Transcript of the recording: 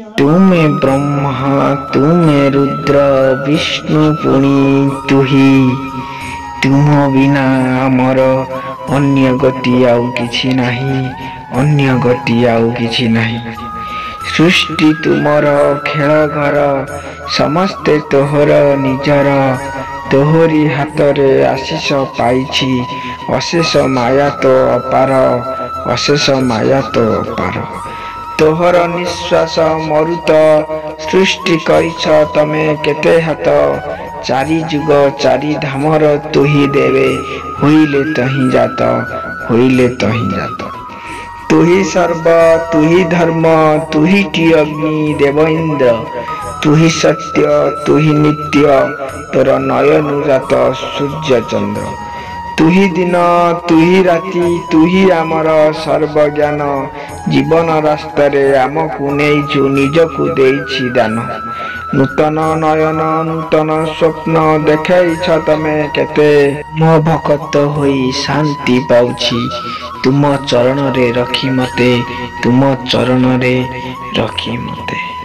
ତୁମେ ବ୍ରହ୍ମା ତୁମେ ରୁଦ୍ର ବିଷ୍ଣୁ ପୁଣି ତୁହି। ତୁମ ବିନା ଆମର ଅନ୍ୟ ଗତି ଆଉ କିଛି ନାହିଁ, ଅନ୍ୟ ଗତି ଆଉ କିଛି ନାହିଁ। ସୃଷ୍ଟି ତୁମର ଖେଳ ଘର, ସମସ୍ତେ ତୋହର ନିଜର। ତୋହରି ହାତରେ ଆଶିଷ ପାଇଛି, ଅଶେଷ ମାୟା ତୋ ଅପାର, ଅଶେଷ ମାୟା ତୋ ଅପାର। ତୋହର ନିଶ୍ୱାସ ମରୁତ, ସୃଷ୍ଟି କରିଛ ତମେ କେତେ ହାତ। ଚାରି ଯୁଗ ଚାରି ଧାମର ତୁହି ଦେବେ, ହୋଇଲେ ତହିଁ ଜାତ, ହୋଇଲେ ତହିଁ ଜାତ। ତୁହି ସର୍ବ ତୁହି ଧର୍ମ, ତୁହିଟି ଅଗ୍ନି ଦେବ ଇନ୍ଦ୍ର। ତୁହି ସତ୍ୟ ତୁହି ନିତ୍ୟ, ତୋର ନୟନୁଜାତ ସୂର୍ଯ୍ୟ ଚନ୍ଦ୍ର। ତୁହି ଦିନ ତୁହି ରାତି, ତୁହି ଆମର ସର୍ବଜ୍ଞାନ। ଜୀବନ ରାସ୍ତାରେ ଆମକୁ ନେଇଛୁ, ନିଜକୁ ଦେଇଛି ଦାନ। ନୂତନ ନୟନ ନୂତନ ସ୍ୱପ୍ନ ଦେଖାଇଛ ତମେ କେତେ। ତୁମ ଭକତ ହୋଇ ଶାନ୍ତି ପାଉଛି, ତୁମ ଚରଣରେ ରଖି ମତେ, ତୁମ ଚରଣରେ ରଖି ମତେ।